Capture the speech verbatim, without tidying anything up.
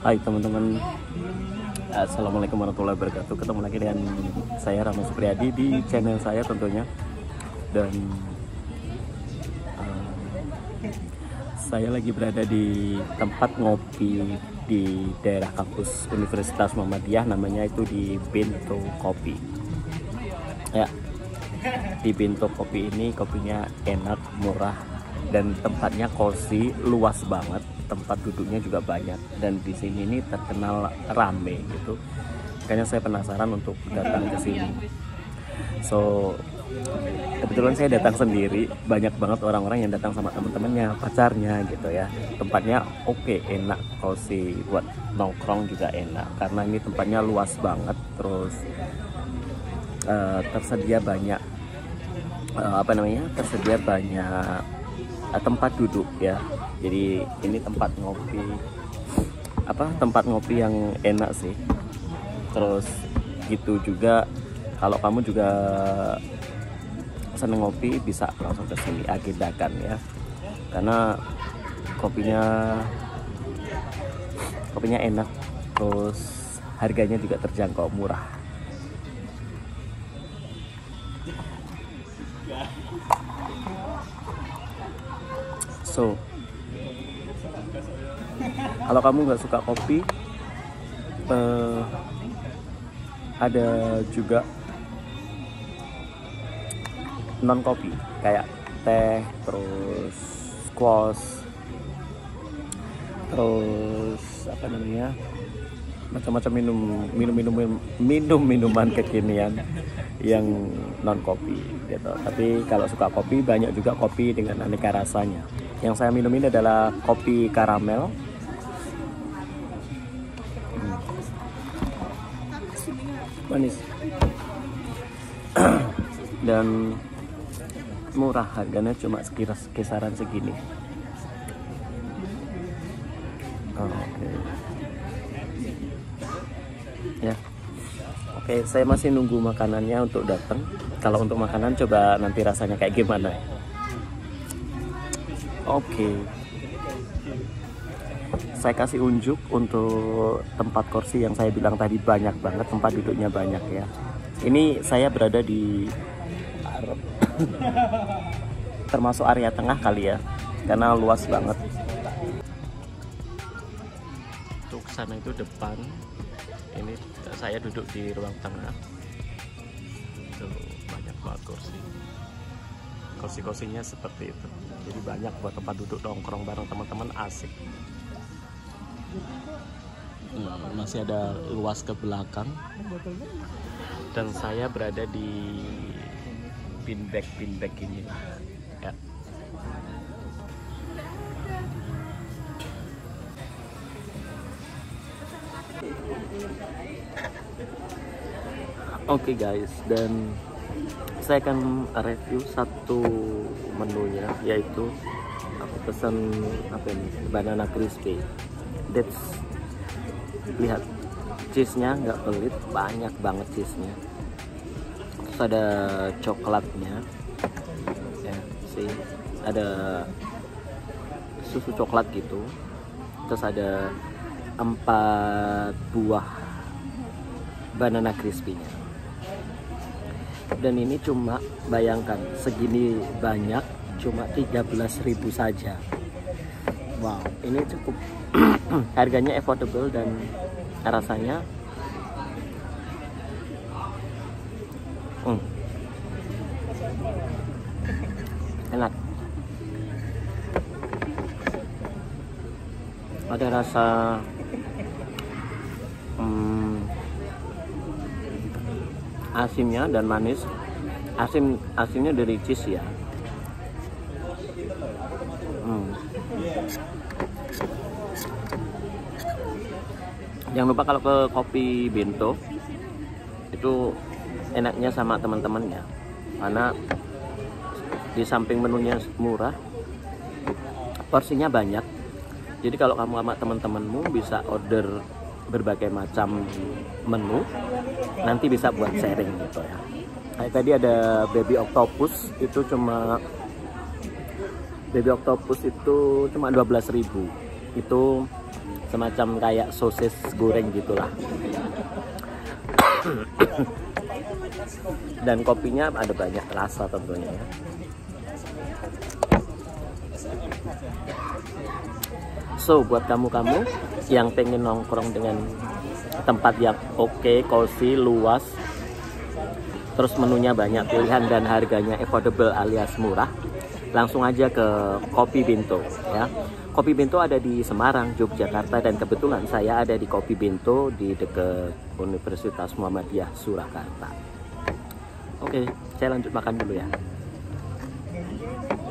Hai teman-teman, Assalamualaikum warahmatullahi wabarakatuh. Ketemu lagi dengan saya Rama Supriyadi di channel saya tentunya. Dan uh, saya lagi berada di tempat ngopi di daerah kampus Universitas Muhammadiyah, namanya itu di Bento Kopi. Ya, di Bento Kopi ini kopinya enak, murah, dan tempatnya cozy, luas banget. Tempat duduknya juga banyak, dan di sini ini terkenal rame gitu. Makanya saya penasaran untuk datang ke sini. So kebetulan saya datang sendiri, banyak banget orang-orang yang datang sama teman-temannya, pacarnya gitu ya. Tempatnya oke, okay, enak, cozy, buat nongkrong juga enak karena ini tempatnya luas banget. Terus uh, tersedia banyak uh, apa namanya? Tersedia banyak uh, tempat duduk ya. Jadi ini tempat ngopi apa tempat ngopi yang enak sih. Terus gitu juga kalau kamu juga seneng ngopi bisa langsung ke sini, agendakan ya. Karena kopinya kopinya enak, terus harganya juga terjangkau, murah. So kalau kamu nggak suka kopi, eh, ada juga non kopi kayak teh, terus squash, terus apa namanya, macam-macam minum minum minum minum minuman kekinian yang non kopi gitu. Tapi kalau suka kopi, banyak juga kopi dengan aneka rasanya. Yang saya minum ini adalah kopi karamel. Hmm. Manis dan murah, harganya cuma sekitar kisaran segini. Oh, oke okay. Ya, oke okay, saya masih nunggu makanannya untuk datang. Kalau untuk makanan coba nanti rasanya kayak gimana. Oke okay. Saya kasih unjuk untuk tempat kursi yang saya bilang tadi, banyak banget, tempat duduknya banyak ya. Ini saya berada di termasuk area tengah kali ya, karena luas banget. Untuk sana itu depan, ini saya duduk di ruang tengah. Tuh banyak banget kursi. Kursi-kursinya seperti itu. Jadi banyak buat tempat duduk nongkrong bareng teman-teman, asik. Hmm, masih ada luas ke belakang. Dan saya berada di beanbag beanbag ini ya. Oke okay guys, dan saya akan review satu menunya, yaitu aku pesan apa ini, banana crispy. That's, lihat cheese-nya nggak pelit, banyak banget cheese-nya. Terus ada coklatnya ya, sih ada susu coklat gitu. Terus ada empat buah banana crispy-nya. Dan ini cuma, bayangkan segini banyak, cuma tiga belas ribu saja. Wow, ini cukup harganya affordable dan rasanya hmm, enak. Ada rasa hmm, asinnya dan manis. Asin asinnya dari cheese ya. Hmm. Jangan lupa kalau ke Kopi Bento itu enaknya sama teman-temannya, karena di samping menunya murah, porsinya banyak. Jadi kalau kamu sama teman-temanmu bisa order berbagai macam menu, nanti bisa buat sharing gitu ya. Kayak tadi ada baby octopus, itu cuma baby octopus itu cuma dua belas ribu. Itu semacam kayak sosis goreng gitulah. Dan kopinya ada banyak rasa tentunya ya. So buat kamu-kamu yang pengen nongkrong dengan tempat yang oke, okay, cozy, luas, terus menunya banyak pilihan dan harganya affordable alias murah, langsung aja ke Kopi Bento ya. Kopi Bento ada di Semarang, Yogyakarta, dan kebetulan saya ada di Kopi Bento di dekat Universitas Muhammadiyah Surakarta. Oke, saya lanjut makan dulu ya.